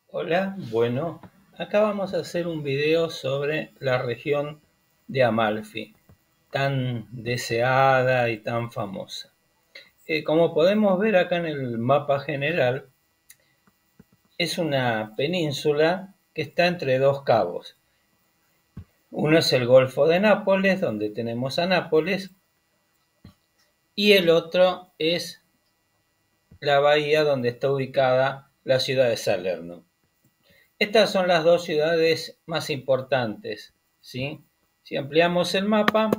Hola, bueno, acá vamos a hacer un video sobre la región de Amalfi, tan deseada y tan famosa. Como podemos ver acá en el mapa general, es una península que está entre dos cabos. Uno es el Golfo de Nápoles, donde tenemos a Nápoles, y el otro es la bahía donde está ubicada la ciudad de Salerno. Estas son las dos ciudades más importantes, ¿sí? Si ampliamos el mapa,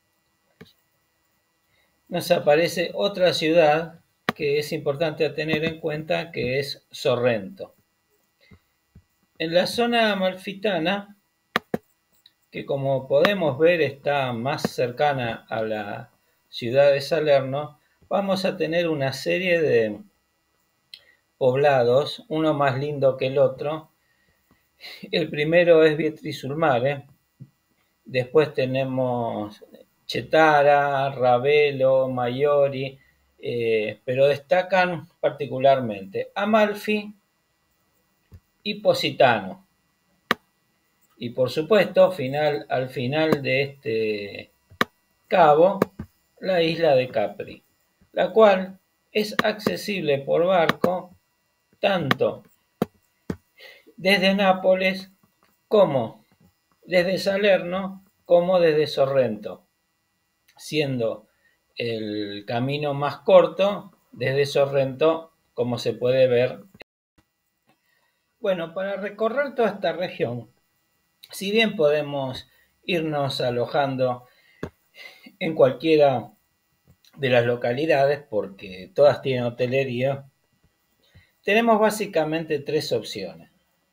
nos aparece otra ciudad que es importante a tener en cuenta, que es Sorrento. En la zona amalfitana, que como podemos ver está más cercana a la ciudad de Salerno, vamos a tener una serie de poblados, uno más lindo que el otro. El primero es Vietri sul Mare. Después tenemos Chetara, Ravelo, Maiori, pero destacan particularmente Amalfi y Positano. Y por supuesto, al final de este cabo, la isla de Capri, la cual es accesible por barco tanto desde Nápoles como desde Salerno como desde Sorrento, siendo el camino más corto desde Sorrento, como se puede ver. Bueno, para recorrer toda esta región, si bien podemos irnos alojando en cualquiera de las localidades, porque todas tienen hotelería, tenemos básicamente tres opciones.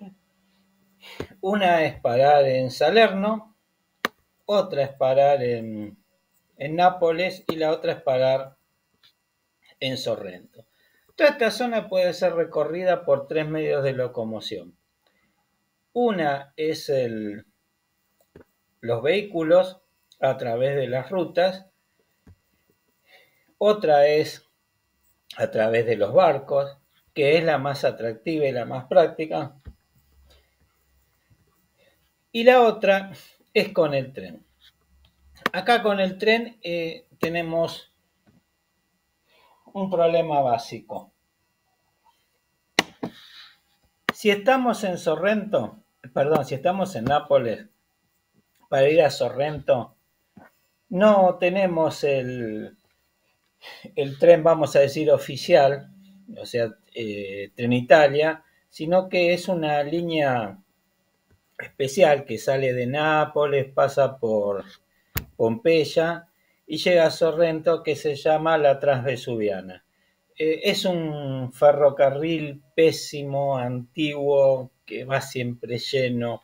Una es parar en Salerno, otra es parar en Nápoles y la otra es parar en Sorrento. Toda esta zona puede ser recorrida por tres medios de locomoción. Una es los vehículos a través de las rutas, otra es a través de los barcos, que es la más atractiva y la más práctica, y la otra es con el tren. Acá con el tren tenemos un problema básico. Si estamos en si estamos en Nápoles, para ir a Sorrento, no tenemos el tren, vamos a decir, oficial, o sea, Trenitalia, sino que es una línea especial que sale de Nápoles, pasa por Pompeya y llega a Sorrento, que se llama la Transvesuviana. Es un ferrocarril pésimo, antiguo, que va siempre lleno.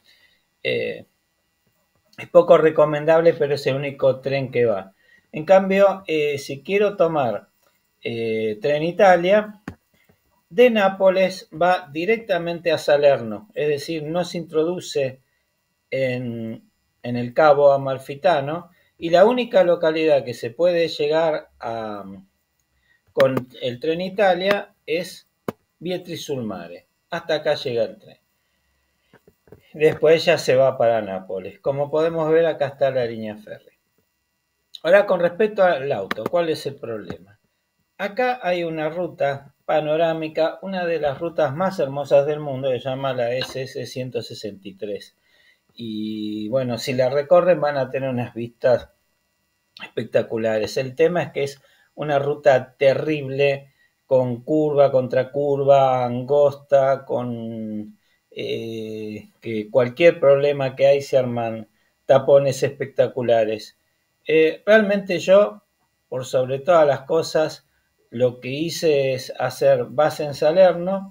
Es poco recomendable, pero es el único tren que va. En cambio, si quiero tomar Trenitalia, de Nápoles va directamente a Salerno, es decir, no se introduce en el Cabo Amalfitano, y la única localidad que se puede llegar con el Trenitalia es Vietri sul Mare. Hasta acá llega el tren. Después ya se va para Nápoles. Como podemos ver, acá está la línea férrea. Ahora, con respecto al auto, ¿cuál es el problema? Acá hay una ruta panorámica, una de las rutas más hermosas del mundo, que se llama la SS 163. Y bueno, si la recorren van a tener unas vistas espectaculares. El tema es que es una ruta terrible, con curva contra curva, angosta, con que cualquier problema que hay se arman tapones espectaculares. Realmente yo, por sobre todas las cosas, lo que hice es hacer base en Salerno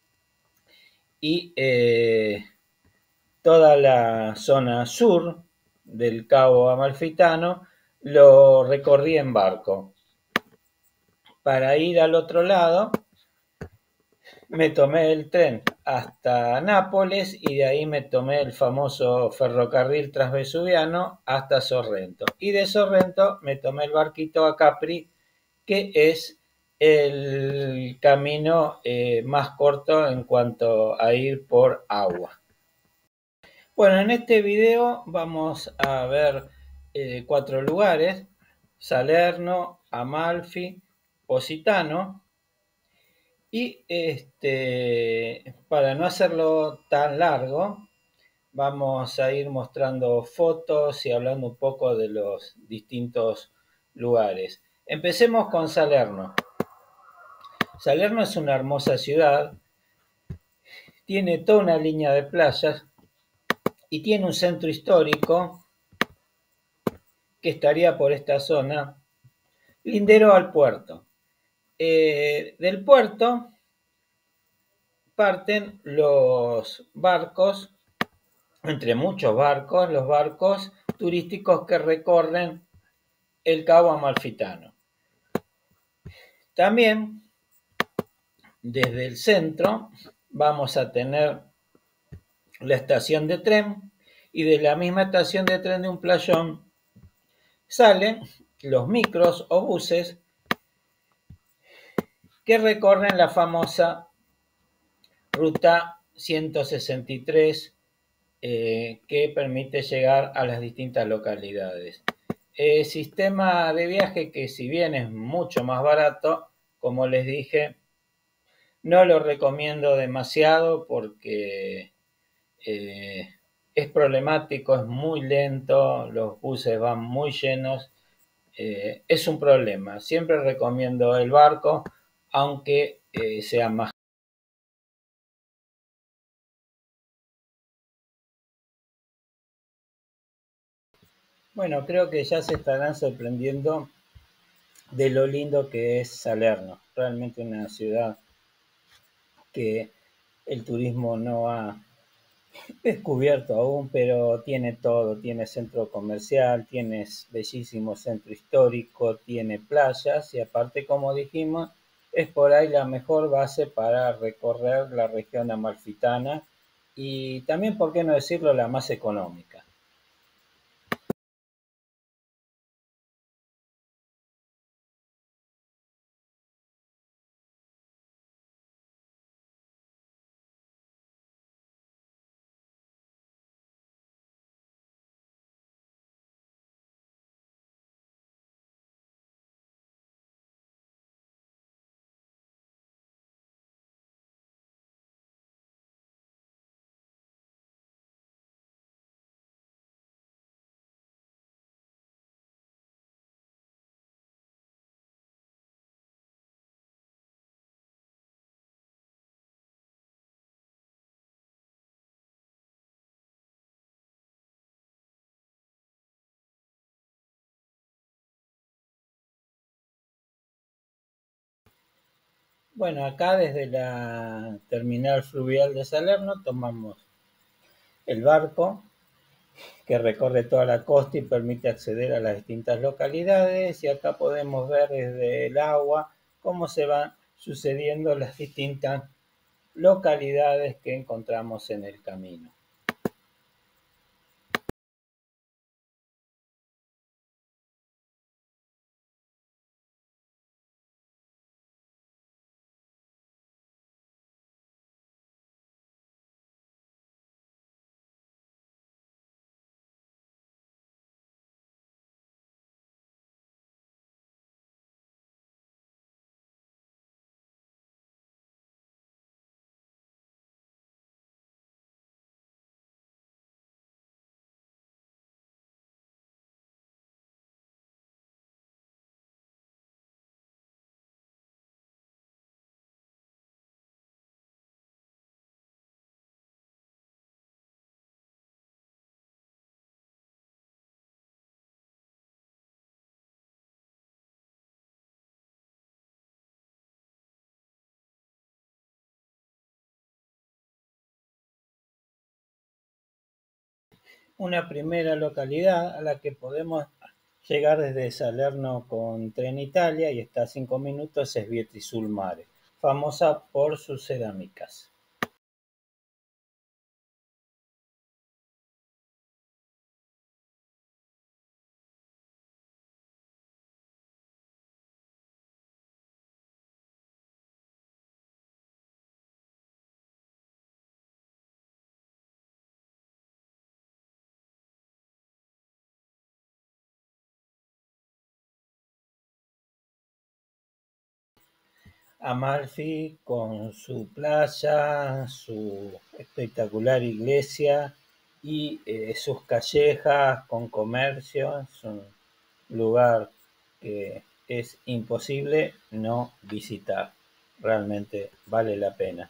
y toda la zona sur del Cabo Amalfitano lo recorrí en barco. Para ir al otro lado me tomé el tren hasta Nápoles y de ahí me tomé el famoso ferrocarril transvesuviano hasta Sorrento. Y de Sorrento me tomé el barquito a Capri, que es el camino más corto en cuanto a ir por agua. Bueno, en este video vamos a ver 4 lugares: Salerno, Amalfi, Positano. Y para no hacerlo tan largo, vamos a ir mostrando fotos y hablando un poco de los distintos lugares. Empecemos con Salerno. Salerno es una hermosa ciudad, tiene toda una línea de playas y tiene un centro histórico que estaría por esta zona, lindero al puerto. Del puerto parten los barcos, entre muchos barcos, los barcos turísticos que recorren el Cabo Amalfitano. También desde el centro vamos a tener la estación de tren, y de la misma estación de tren de un playón salen los micros o buses que recorren la famosa ruta 163, que permite llegar a las distintas localidades. Sistema de viaje que, si bien es mucho más barato, como les dije, no lo recomiendo demasiado porque es problemático, es muy lento, los buses van muy llenos, es un problema. Siempre recomiendo el barco, aunque sea más. Bueno, creo que ya se estarán sorprendiendo de lo lindo que es Salerno. Realmente una ciudad que el turismo no ha descubierto aún, pero tiene todo: tiene centro comercial, tiene bellísimo centro histórico, tiene playas y aparte, como dijimos, es por ahí la mejor base para recorrer la región amalfitana y también, por qué no decirlo, la más económica. Bueno, acá desde la terminal fluvial de Salerno tomamos el barco que recorre toda la costa y permite acceder a las distintas localidades, y acá podemos ver desde el agua cómo se van sucediendo las distintas localidades que encontramos en el camino. Una primera localidad a la que podemos llegar desde Salerno con Trenitalia y está a 5 minutos es Vietri sul Mare, famosa por sus cerámicas. Amalfi con su playa, su espectacular iglesia y sus callejas con comercio. Es un lugar que es imposible no visitar. Realmente vale la pena.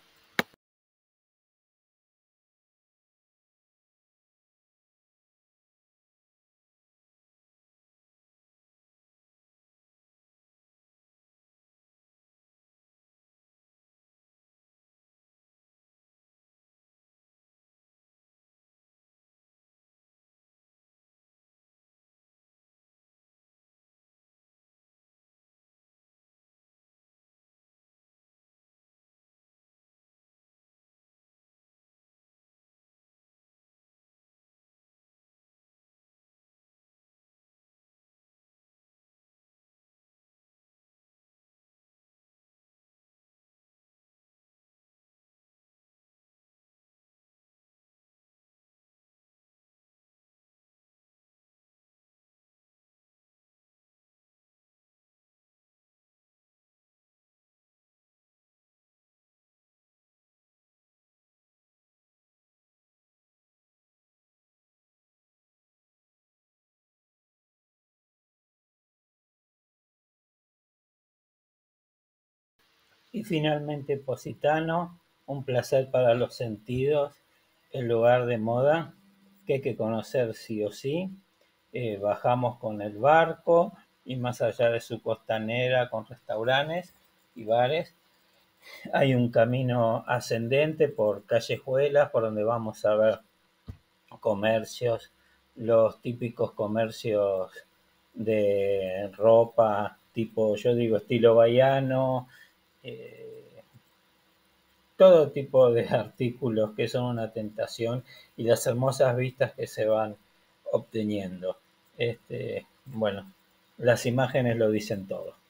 Y finalmente Positano, un placer para los sentidos, el lugar de moda que hay que conocer sí o sí. Bajamos con el barco y más allá de su costanera con restaurantes y bares, hay un camino ascendente por callejuelas por donde vamos a ver comercios, los típicos comercios de ropa tipo, yo digo, estilo baiano, eh, todo tipo de artículos que son una tentación y las hermosas vistas que se van obteniendo. Bueno, las imágenes lo dicen todo.